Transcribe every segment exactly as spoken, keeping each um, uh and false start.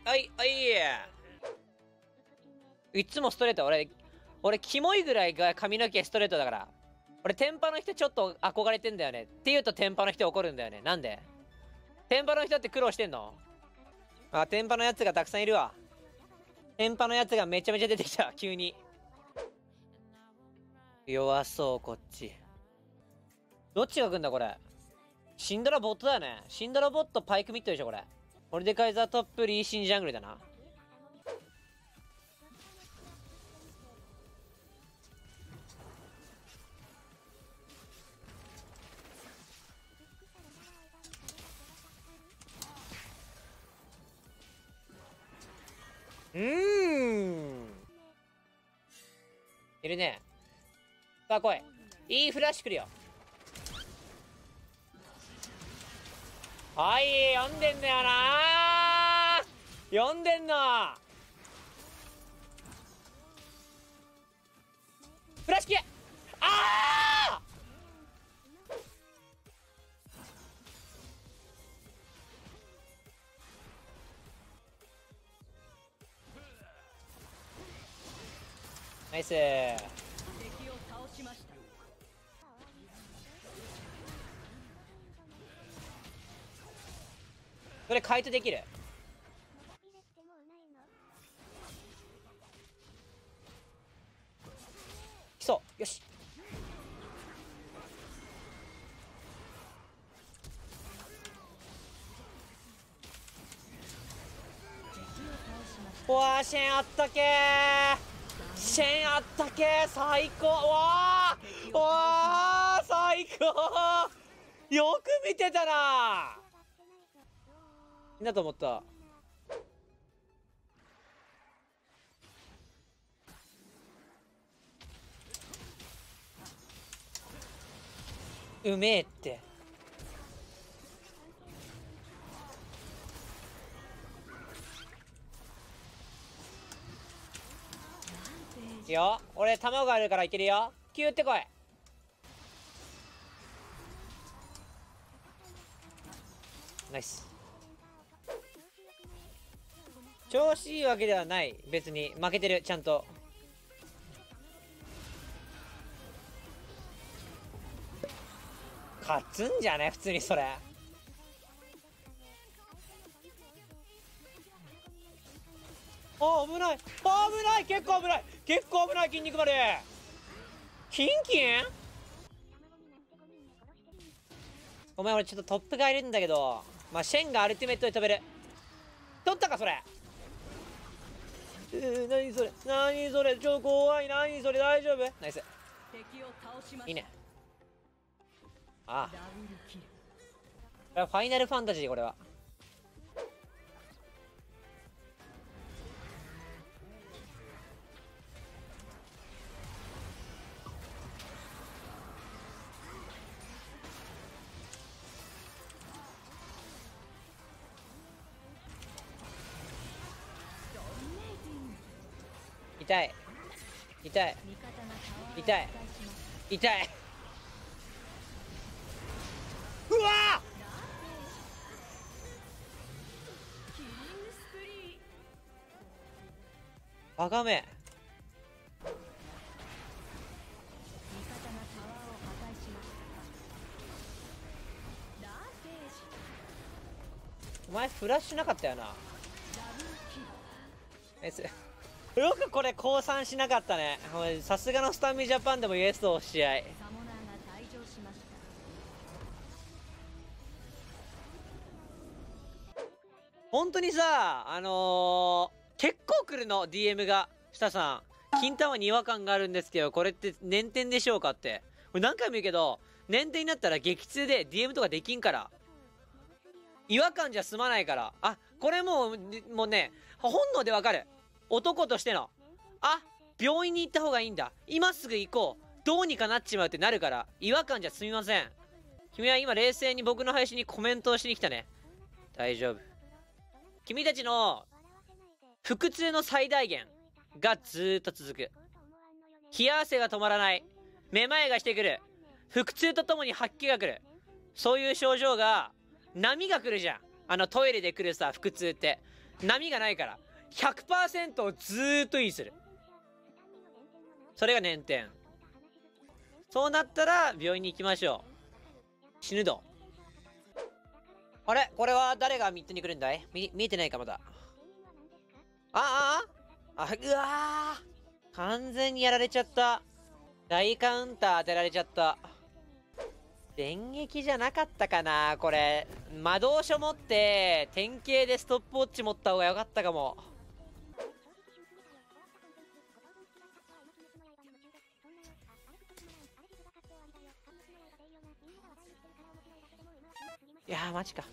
はい、はい。いつもストレート。俺、俺、キモいぐらいが髪の毛ストレートだから。俺、天パの人ちょっと憧れてんだよね。って言うと天パの人怒るんだよね。なんで？天パの人って苦労してんの？あ、天パのやつがたくさんいるわ。天パのやつがめちゃめちゃ出てきた、急に。弱そう、こっち。どっちが来んだ、これ。シンドラボットだよね。シンドラボットパイクミッドでしょ、これ。これでカイザートップリーシンジャングルだな。うーん。いるね。さあ来い。いいフラッシュ来るよ。はい、読んでんだよなー。読んでんの。フラッシュ消え。あーナイスー。それ回答できる。来そう。よし。うわー、シェンあったけー。シェンあったけー。最高。わーわー最高。よく見てたなー。だと思った。うめえって。いいよ、俺卵あるからいけるよ。キューってこい。ナイス。調子いいわけではない。別に負けてる、ちゃんと。勝つんじゃね普通にそれ。あ、危ない。あ、危ない。結構危ない。結構危ない。筋肉丸。キンキン。お前俺ちょっとトップがいるんだけど、まあ、シェンがアルティメットで飛べる。取ったかそれ。えー、何それ何それ超怖い。何それ大丈夫。ナイス。いいね。ああ、これはファイナルファンタジー。これは痛い痛い痛い痛い。うわーバカめ。お前フラッシュなかったよな。ナイス。よくこれ降参しなかったね。さすがのスタミジャパンでもイエスと試合。本当にさ、あのー、結構来るの ディーエム が。下さん、金玉に違和感があるんですけど、これって捻転でしょうかって。これ何回も言うけど、捻転になったら激痛で ディーエム とかできんから。違和感じゃ済まないから。あ、これもう、もうね、本能でわかる。男としての。あ、病院に行った方がいいんだ。今すぐ行こう。どうにかなっちまうってなるから、違和感じゃ済みません。君は今冷静に僕の配信にコメントをしに来たね。大丈夫。君たちの腹痛の最大限がずーっと続く。冷や汗が止まらない。めまいがしてくる。腹痛とともに吐き気が来る。そういう症状が、波が来るじゃん。あのトイレで来るさ、腹痛って。 波がないから ひゃくパーセント をずーっと維持する。それが捻転。そうなったら病院に行きましょう。死ぬど。あれこれは誰がミッドに来るんだい？見見えてないかまだ。ああああ、うわー、完全にやられちゃった。大カウンター当てられちゃった。電撃じゃなかったかなこれ。魔導書持って典型でストップウォッチ持った方が良かったかも。いやーマジか。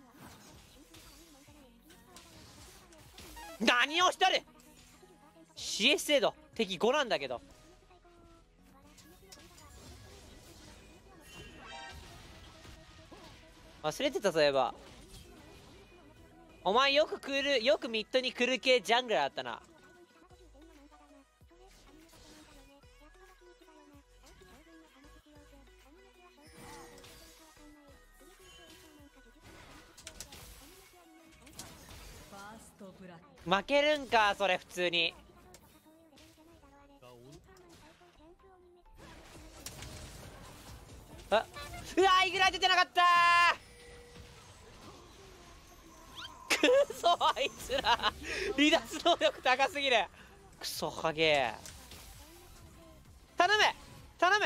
何をしてる。 シーエス 精度敵ごなんだけど。忘れてた。そういえばお前よく来る、よくミッドに来る系ジャングラーだったな。負けるんかそれ普通に。あ、うわーイグラ出てなかったー。くそあいつら離脱能力高すぎる。クソハゲ頼む頼む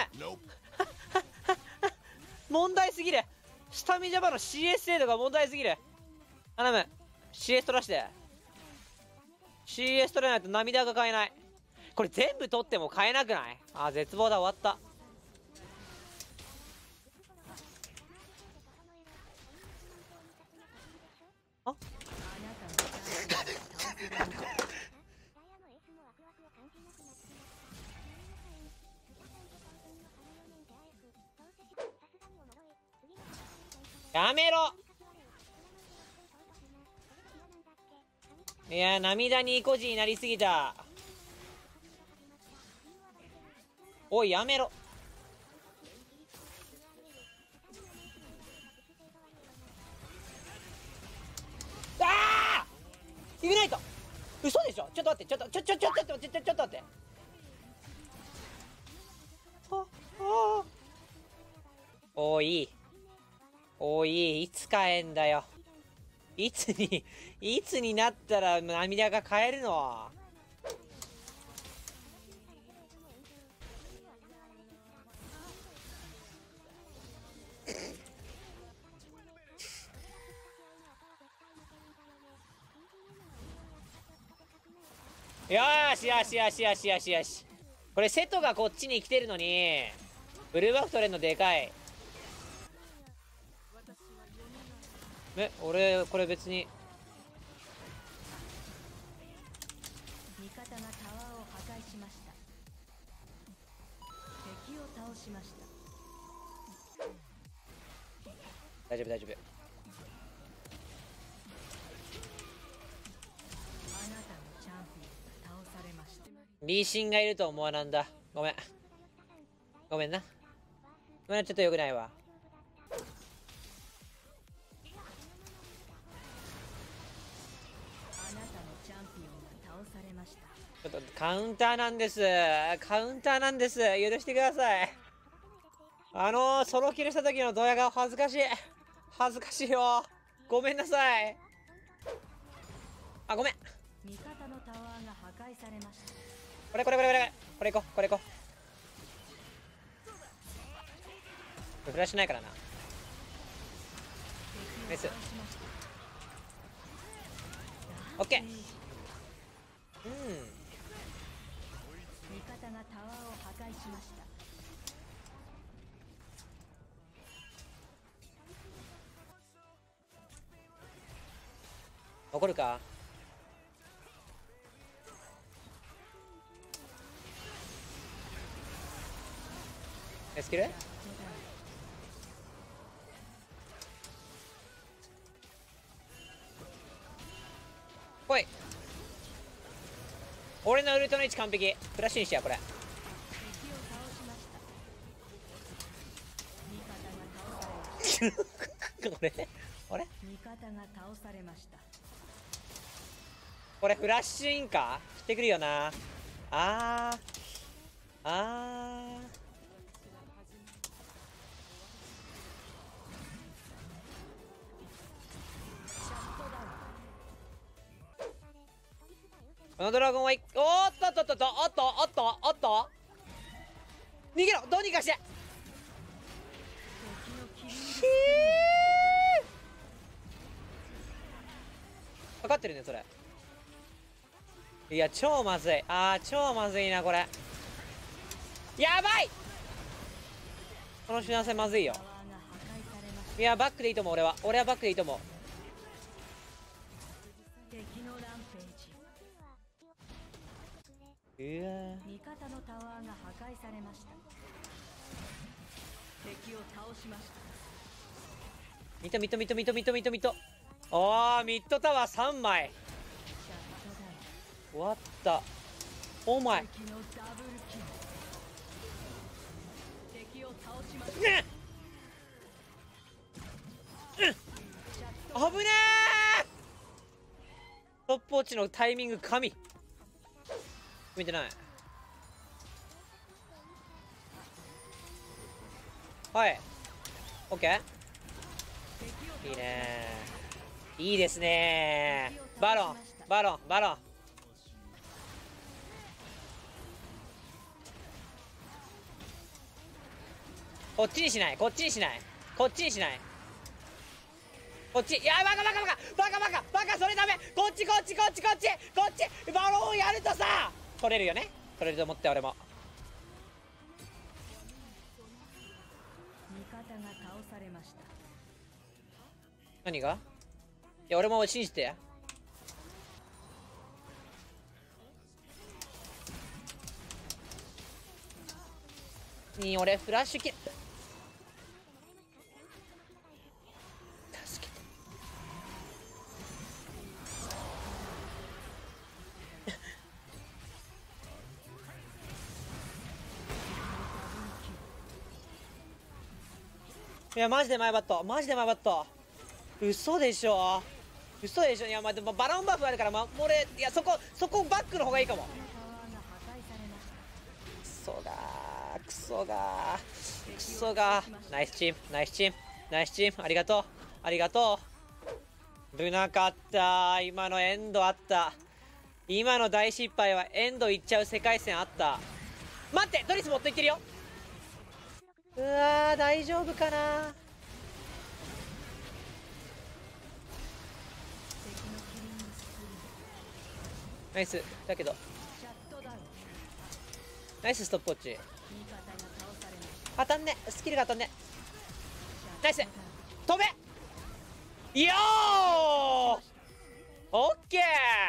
問題すぎる。スタミジャパの シーエス 精度が問題すぎる。頼む シーエス 取らして。 シーエス 取れないと涙が買えない。これ全部取っても買えなくない？あー絶望だ。終わった。あやめろ。いや涙に孤児になりすぎた。おいやめろ。ああイグナイト。嘘でしょ。ちょっと待ってちょっとちょちょちょちょちょちょちょちょっと待って。ああおいおいいつ帰んだよ。いつにいつになったら涙が帰るの。よーしよしよしよしよしよし。これ瀬戸がこっちに来てるのにブルーバック取れんのでかい。え俺これ別に味方がタワーを破壊しました。敵を倒しました。 大丈夫大丈夫。 あなたのチャンピオンが倒されました。 リーシンがいると思わなんだ。ごめんごめんな。ごめんちょっとよくないわ。 あなたのチャンピオンが倒されました。 ちょっとカウンターなんです。カウンターなんです。許してください。あのー、ソロキルした時のドヤ顔恥ずかしい。恥ずかしいよ。ごめんなさい。あ、ごめん。 味方のタワーが破壊されました。 これこれこれこれこれいこうこれいこう。フラッシュないからな。ナイス。オッケー。うん。 味方がタワーを破壊しました。 残るか。スキル来い。俺のウルトの位置完璧。フラッシュにしてやこれ。 敵を倒しました。味方が倒されました。 これあれ味方が倒されました。 これフラッシュインか振ってくるよな。あーあーこのドラゴンはいおーっとっとっとっとおっとおっとおっと逃げろどうにかしてひー分かってるねそれ。いや超まずい。あー超まずいなこれ。やばいこの幸せまずいよ。いやバックでいいと思う。俺は俺はバックでいいと思う。うわ味方のタワーが破壊されました。敵を倒しました。 ミットミットミットミットミットミットミット。おーミッドタワーさんまい終わった。お前敵のダブルキル。敵を倒しました。 ねっ、うん、危ねえ。トップウォッチのタイミング神見てない。はいオッケーいいねーいいですねー。バロンバロンバロンこっちにしないこっちにしないこっちにしないこっち。いやバカバカバカバカバカバカそれダメ。こっちこっちこっちこっちこっちバロンをやるとさ取れるよね。取れると思って俺も。 味方が倒されました。 何がいや俺も信じて。に俺フラッシュキル助けていやマジでマイバットマジでマイバット嘘でしょ嘘でしょ。いやまあでもバロンバフあるから、まあ、俺いやそこそこバックの方がいいかも。クソがークソがークソがーナイスチームナイスチームナイスチームありがとうありがとう。危なかったー。今のエンドあった。今の大失敗はエンドいっちゃう世界線あった。待ってドリス持っていってるよ。うわー大丈夫かな。ナイスだけどナイスストップウォッチ当たんねスキルが当たんね。ナイス飛べよーオッケー。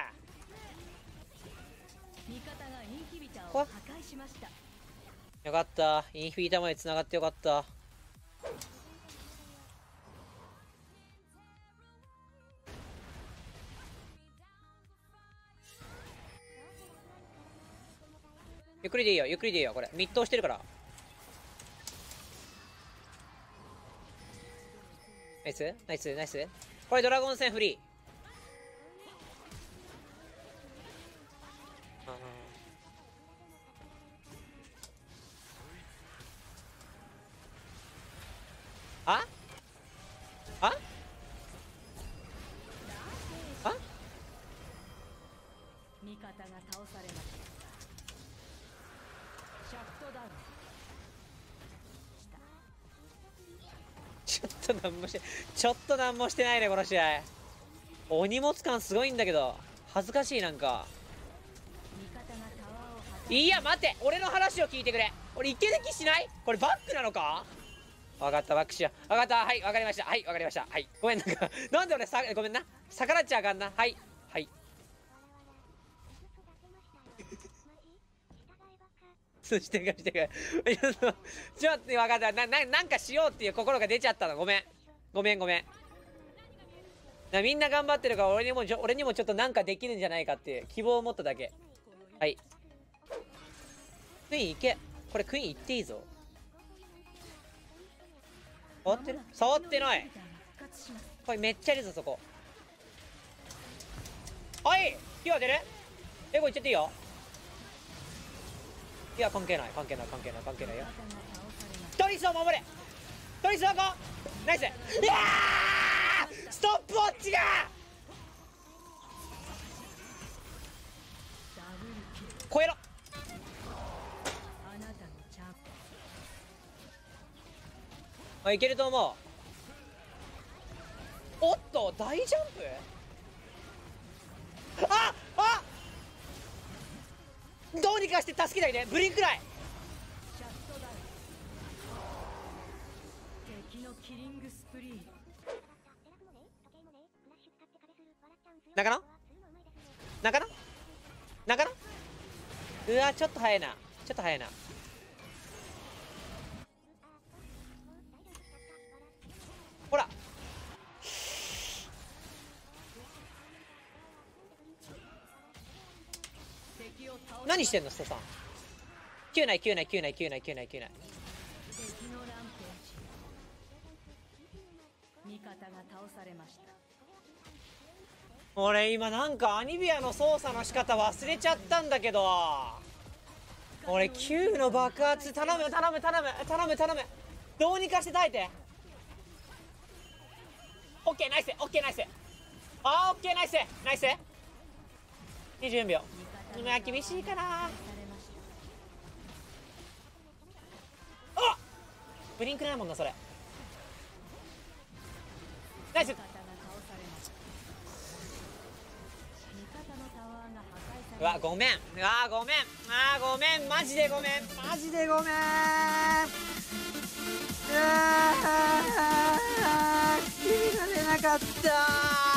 味方がインヒビターを破壊しました。 よかったインフィータまでつながってよかった。ゆっくりでいいよゆっくりでいいよ。これミッド押してるからナイスナイスナイス。これドラゴン戦フリー。ああああ味方が倒されました。シャットダウンちょっと何もしてちょっと何もしてないねこの試合。お荷物感すごいんだけど恥ずかしい。なんかいや待って俺の話を聞いてくれ。俺イケネキしない。これバックなのか。分かったバックしよう分かったはい分かりましたはい分かりましたはいごめんなんかなんで俺さごめんな逆らっちゃあかんなはいはいしてかしてかちょっとちょっと分かったなななんかしようっていう心が出ちゃったの。ごめんごめんごめんな。みんな頑張ってるから俺にも俺にもちょっとなんかできるんじゃないかっていう希望を持っただけ。はいクイーンいけ。これクイーンいっていいぞ。触ってる触ってない。これめっちゃいるぞそこ。はい Q 当てる？エゴいっちゃっていいよ。いや関係ない関係ない関係ない関係ないよ。トリスを守れ。トリスどこ？ナイス。いやーストップウォッチが超えろ。あ、いけると思う。おっと大ジャンプ。ああどうにかして助けたいね。ブリンクライ。中野中野中野。うわちょっと早いなちょっと早いな。ほら何してんのストさん。Qない Qない Qない Qない Qない Qない。 味方が倒されました。 俺今なんかアニビアの操作の仕方忘れちゃったんだけど、俺 Q の爆発頼む頼む頼む頼む頼む。どうにかして耐えて。オッケーナイスオッケーナイス。あーオッケーナイスナイス。にじゅうよんびょう。今厳しいかな。あブリンクないもんなそれ。ナイス。うわごめん。うわごめん。あーごめんマジでごめんマジでごめん。うわー君が出なかったー。